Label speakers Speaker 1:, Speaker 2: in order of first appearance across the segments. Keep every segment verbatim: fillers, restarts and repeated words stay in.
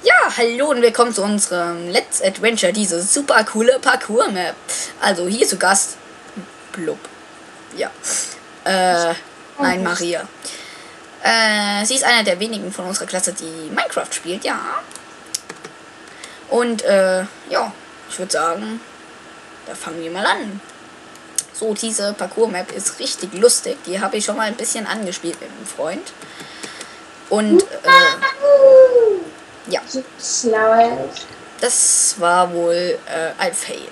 Speaker 1: Ja, hallo und willkommen zu unserem Let's Adventure, diese super coole Parkour-Map. Also hier zu Gast, Blub. Ja. Äh, nein, Maria. Äh, sie ist einer der wenigen von unserer Klasse, die Minecraft spielt, ja. Und, äh, ja, ich würde sagen, da fangen wir mal an. So, diese Parkour-Map ist richtig lustig. Die habe ich schon mal ein bisschen angespielt mit einem Freund. Und, äh, ja. Das war wohl äh, ein Fail.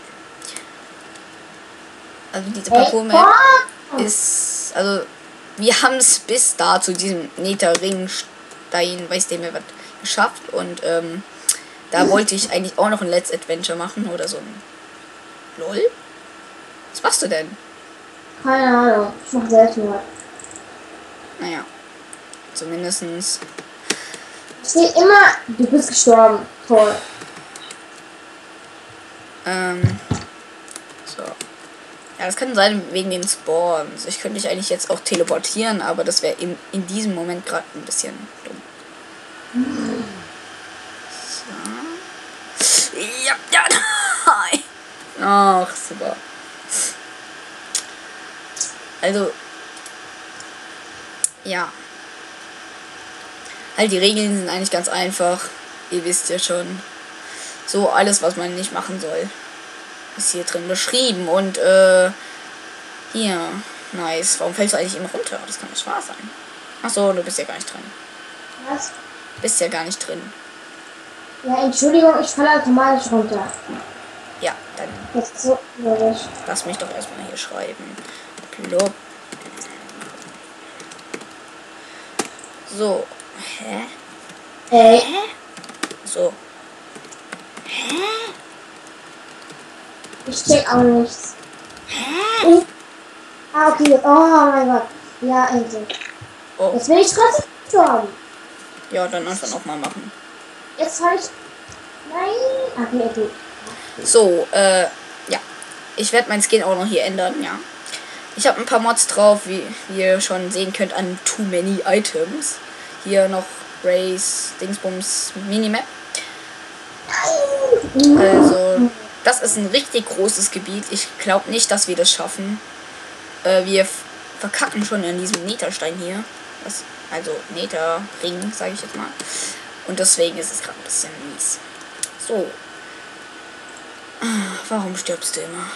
Speaker 1: Also diese Parkour-Map ist, also wir haben es bis da zu diesem Nether-Ringstein, weiß der mir was, geschafft. Und ähm, da wollte ich eigentlich auch noch ein Let's Adventure machen oder so ein LOL. Was machst du denn?
Speaker 2: Keine Ahnung, ich mach selten was.
Speaker 1: Naja, zumindestens.
Speaker 2: Es steht immer, du bist gestorben. Toll.
Speaker 1: Ähm, so. Ja, das kann sein wegen den Spawns. Ich könnte dich eigentlich jetzt auch teleportieren, aber das wäre in, in diesem Moment gerade ein bisschen dumm. So. Ja, ja, nein. Ach, super. Also, ja. All die Regeln sind eigentlich ganz einfach. Ihr wisst ja schon. So, alles, was man nicht machen soll, ist hier drin beschrieben. Und, äh, hier. Nice. Warum fällst du eigentlich immer runter? Das kann nicht wahr sein. Achso, du bist ja gar nicht drin.
Speaker 2: Was?
Speaker 1: Bist ja gar nicht drin.
Speaker 2: Ja, Entschuldigung, ich falle automatisch runter.
Speaker 1: Ja, dann
Speaker 2: Das ist so logisch.
Speaker 1: lass mich doch erstmal hier schreiben. Plop. So. Hä?
Speaker 2: Ey.
Speaker 1: Hä? So. Hä?
Speaker 2: Ich check auch nichts.
Speaker 1: Hä?
Speaker 2: Ich, ah, okay. Oh mein Gott. Ja, endlich.
Speaker 1: Oh.
Speaker 2: Jetzt bin ich trotzdem gestorben.
Speaker 1: Ja, dann einfach nochmal machen.
Speaker 2: Jetzt habe ich... Nein. Okay, okay.
Speaker 1: So, äh, ja. Ich werde mein Skin auch noch hier ändern, ja. Ich habe ein paar Mods drauf, wie, wie ihr schon sehen könnt, an Too Many Items. Hier noch Race, Dingsbums, Minimap. Also, das ist ein richtig großes Gebiet. Ich glaube nicht, dass wir das schaffen. Äh, wir verkacken schon in diesem Netherstein hier. Das, also, Netherring, sage ich jetzt mal. Und deswegen ist es gerade ein bisschen mies. So. Warum stirbst du immer?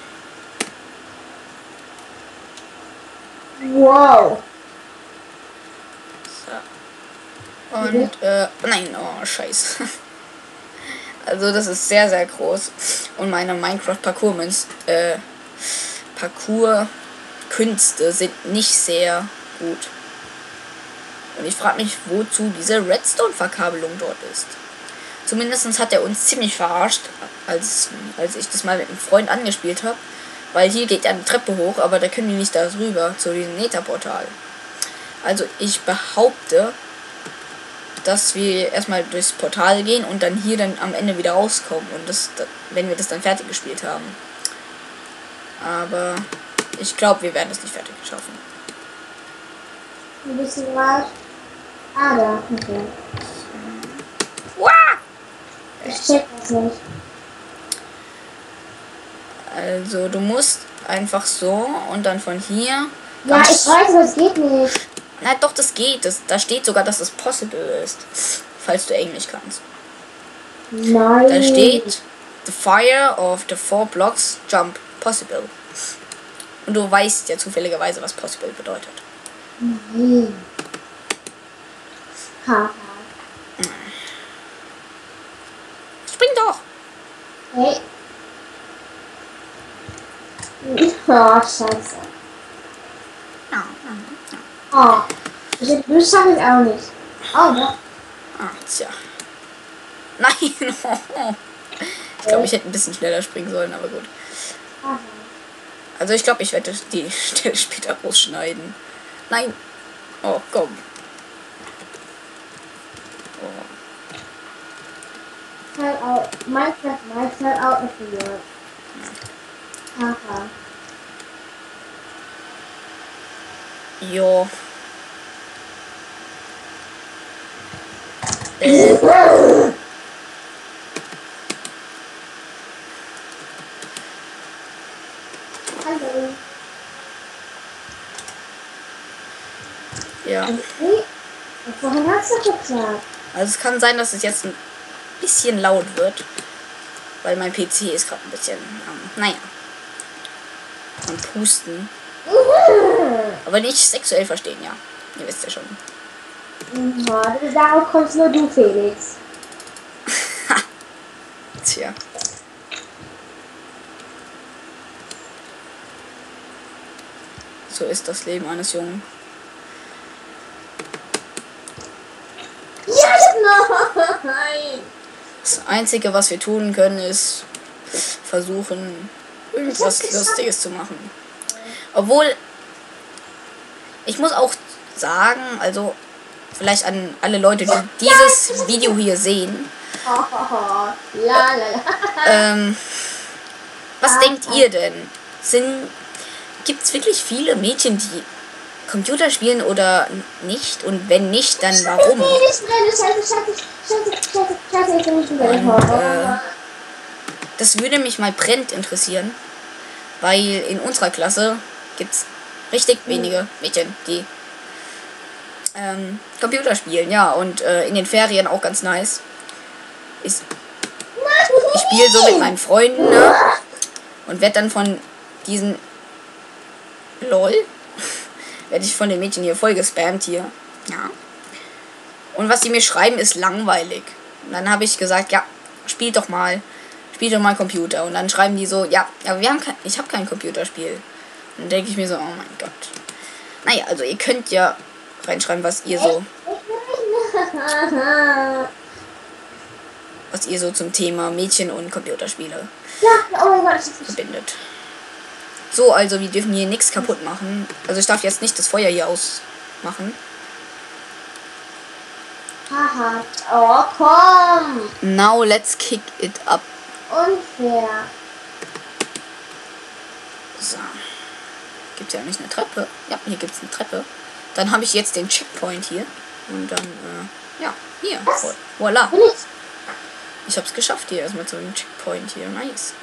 Speaker 2: Wow.
Speaker 1: So. Und, äh, nein, oh, scheiße. Also, das ist sehr, sehr groß. Und meine Minecraft-Parcours, äh, Parcours-Künste sind nicht sehr gut. Und ich frage mich, wozu diese Redstone-Verkabelung dort ist. Zumindest hat er uns ziemlich verarscht, als, als ich das mal mit einem Freund angespielt habe. Weil hier geht ja eine Treppe hoch, aber da können wir nicht da rüber zu diesem Nether-Portal. Also ich behaupte, dass wir erstmal durchs Portal gehen und dann hier dann am Ende wieder rauskommen. Und das, wenn wir das dann fertig gespielt haben. Aber ich glaube, wir werden es nicht fertig schaffen.
Speaker 2: Ein bisschen was. Ah, da. Okay.
Speaker 1: Wow!
Speaker 2: Ich check das nicht.
Speaker 1: Also du musst einfach so und dann von hier.
Speaker 2: Ja, ich weiß, aber es geht nicht.
Speaker 1: Na doch, das geht. Das, da steht sogar, dass es possible ist. Falls du Englisch kannst.
Speaker 2: Nein.
Speaker 1: Da steht the fire of the four blocks jump possible. Und du weißt ja zufälligerweise, was possible bedeutet.
Speaker 2: Nein. Ha.
Speaker 1: Spring doch!
Speaker 2: Hey. Oh, scheiße.
Speaker 1: Ja,
Speaker 2: Oh. Ich das schaffe ich auch nicht. Oh, ja.
Speaker 1: ah, tja. Nein! Ich glaube, ich hätte ein bisschen schneller springen sollen, aber gut.
Speaker 2: Aha.
Speaker 1: Also ich glaube, ich werde die Stelle später rausschneiden. Nein! Oh, komm. Oh.
Speaker 2: Time out. Minecraft, my time out of the world. Haha.
Speaker 1: Jo. Äh. Ja.
Speaker 2: Okay. Und vorhin hast du gesagt.
Speaker 1: Also es kann sein, dass es jetzt ein bisschen laut wird. Weil mein P C ist gerade ein bisschen, ähm, naja. Am Pusten. Aber nicht sexuell verstehen, ja. Ihr wisst ja schon.
Speaker 2: Ja, darauf kommst nur du, Felix.
Speaker 1: Tja. So ist das Leben eines Jungen.
Speaker 2: Ja, nein!
Speaker 1: Das Einzige, was wir tun können, ist versuchen, irgendwas Lustiges zu machen. Obwohl, ich muss auch sagen, also vielleicht an alle Leute, die dieses Video hier sehen,
Speaker 2: La, la, la.
Speaker 1: ähm, was denkt ihr denn? Sind, gibt es wirklich viele Mädchen, die Computer spielen oder nicht? Und wenn nicht, dann warum?
Speaker 2: Ich brenne, scheiße, scheiße, scheiße, scheiße, scheiße, ich bin nicht mehr
Speaker 1: Und, äh, das würde mich mal brennend interessieren, weil in unserer Klasse gibt es richtig wenige Mädchen, die ähm, Computer spielen, ja, und äh, in den Ferien auch ganz nice. Ich, ich spiele so mit meinen Freunden, ne? Und werde dann von diesen LOL werde ich von den Mädchen hier voll gespammt hier. Ja. Und was die mir schreiben, ist langweilig. Und dann habe ich gesagt, ja, spiel doch mal. Spiel doch mal Computer. Und dann schreiben die so, ja, aber wir haben kein, ich habe kein Computerspiel. Und dann denke ich mir so, oh mein Gott. Naja, also ihr könnt ja reinschreiben, was ihr so was ihr so zum Thema Mädchen und Computerspiele
Speaker 2: Ja, oh mein Gott,
Speaker 1: verbindet. So, also wir dürfen hier nichts kaputt machen. Also ich darf jetzt nicht das Feuer hier ausmachen.
Speaker 2: haha. Oh, komm.
Speaker 1: Now let's kick it up.
Speaker 2: Unfair.
Speaker 1: So. Gibt es ja nicht eine Treppe? Ja, hier gibt es eine Treppe. Dann habe ich jetzt den Checkpoint hier. Und dann, äh, ja, hier.
Speaker 2: Was?
Speaker 1: Voila.
Speaker 2: Bin ich?
Speaker 1: Ich habe es geschafft hier erstmal zu einem Checkpoint hier. Nice.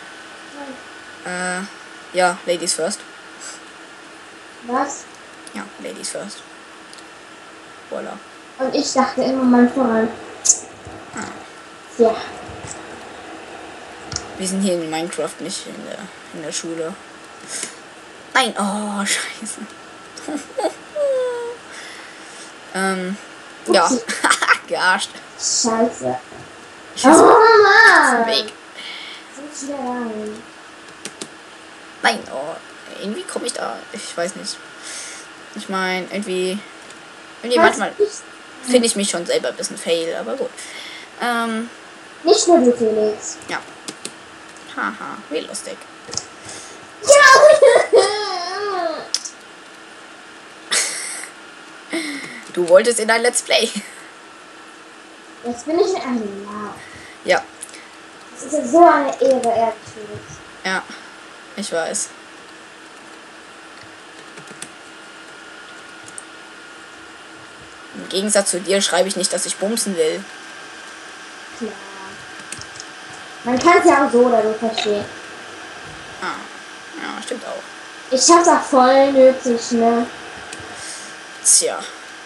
Speaker 1: Äh, ja, Ladies first.
Speaker 2: Was?
Speaker 1: Ja, Ladies first. Voila.
Speaker 2: Und ich dachte immer mal voran.
Speaker 1: Ah.
Speaker 2: Ja.
Speaker 1: Wir sind hier in Minecraft, nicht in der, in der Schule. Nein, oh, scheiße. ähm, ja, gearscht.
Speaker 2: Scheiße.
Speaker 1: Ich muss
Speaker 2: Oh Mann.
Speaker 1: weg.
Speaker 2: Sind wieder rein.
Speaker 1: Nein, oh, irgendwie komme ich da, ich weiß nicht. Ich meine, irgendwie, irgendwie
Speaker 2: Was?
Speaker 1: manchmal finde ich mich schon selber ein bisschen fail, aber gut. Ähm,
Speaker 2: Nicht nur du, Felix.
Speaker 1: ja. Haha, wie lustig.
Speaker 2: Ja!
Speaker 1: Du wolltest in ein Let's Play.
Speaker 2: Jetzt bin ich in einem Lauf.
Speaker 1: Ja,
Speaker 2: Das ist ja so eine Ehre, ehrlich, Felix.
Speaker 1: ja, ich weiß. Im Gegensatz zu dir schreibe ich nicht, dass ich bumsen will.
Speaker 2: Klar. Man kann es ja auch so oder so verstehen.
Speaker 1: Ah, ja, stimmt auch.
Speaker 2: Ich hab's auch voll nötig, ne?
Speaker 1: Tja.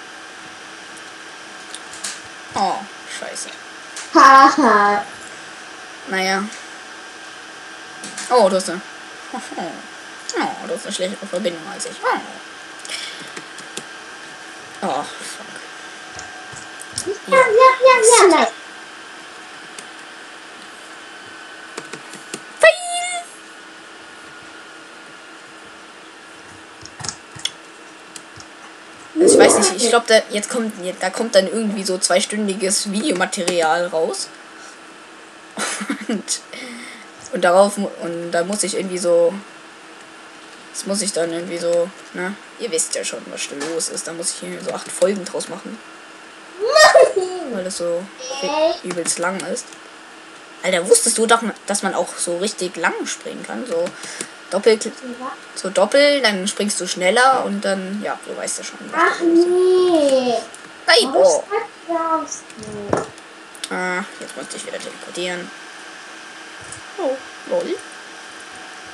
Speaker 1: Oh, scheiße.
Speaker 2: Haha.
Speaker 1: Naja. Oh, du hast eine... Oh, du hast eine schlechtere Verbindung als ich. Oh, oh fuck.
Speaker 2: Ja, ja, ja, ja, nein.
Speaker 1: Ich weiß nicht, ich glaube, da jetzt kommt da kommt dann irgendwie so zweistündiges Videomaterial raus. Und, und darauf und da muss ich irgendwie so das muss ich dann irgendwie so, ne? Ihr wisst ja schon, was da los ist. Da muss ich hier so acht Folgen draus machen. Weil das so übelst lang ist. Alter, wusstest du doch, dass man auch so richtig lang springen kann? So doppel, so doppel, dann springst du schneller und dann, ja, du weißt ja schon.
Speaker 2: Ach nee.
Speaker 1: Nein, oh.
Speaker 2: Du?
Speaker 1: Ah, jetzt musste ich wieder teleportieren. Oh, lol.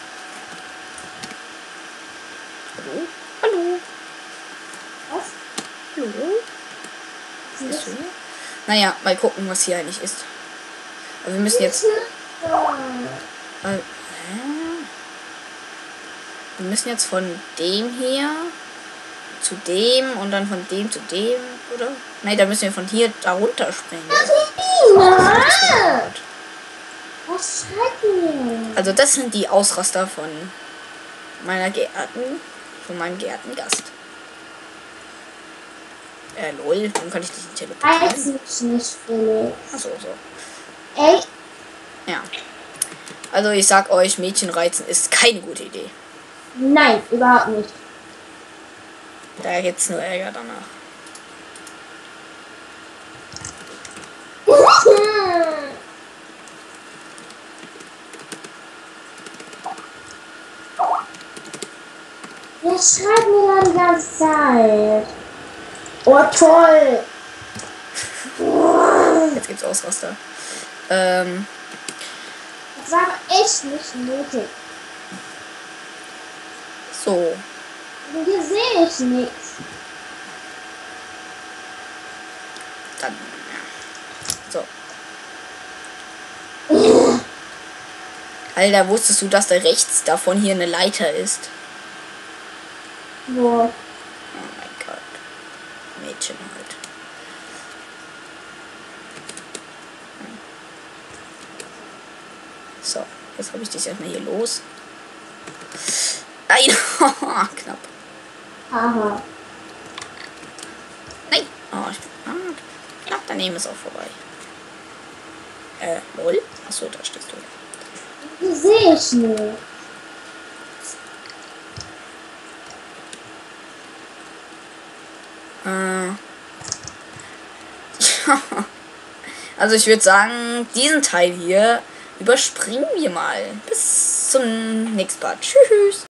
Speaker 1: Hallo? Hallo?
Speaker 2: Was?
Speaker 1: Hallo? Bist du hier? Naja, mal gucken, was hier eigentlich ist. Also wir müssen jetzt... Äh, hä? Wir müssen jetzt von dem hier zu dem und dann von dem zu dem, oder? Nein, da müssen wir von hier da runter springen.
Speaker 2: Was schreibt ihr?
Speaker 1: Also das sind die Ausraster von meiner geehrten, von meinem geehrten Gast. Äh, lol, warum kann ich dich nicht teleportieren?
Speaker 2: Weiß ich nicht, Felix.
Speaker 1: Achso, so.
Speaker 2: Echt?
Speaker 1: Ja. Also ich sag euch, Mädchen reizen ist keine gute Idee.
Speaker 2: Nein, überhaupt nicht.
Speaker 1: Da gibt's nur Ärger danach.
Speaker 2: Wer schreibt mir da die ganze Zeit? Oh, toll.
Speaker 1: Jetzt gibt's Ausraster. Ähm,
Speaker 2: Das war aber echt nicht nötig.
Speaker 1: so.
Speaker 2: Und hier sehe ich nichts.
Speaker 1: Dann, ja. So. Alter, wusstest du, dass da rechts davon hier eine Leiter ist?
Speaker 2: Wo?
Speaker 1: Oh mein Gott. Mädchen halt. So, jetzt habe ich dich erstmal hier los. Nein! Knapp.
Speaker 2: Aha.
Speaker 1: Nein! Oh, ich, ah, knapp daneben ist auch vorbei. Äh, lol? Achso, da stehst du.
Speaker 2: Hier sehe ich nicht.
Speaker 1: Äh. Also ich würde sagen, diesen Teil hier überspringen wir mal. Bis zum nächsten Mal. Tschüss.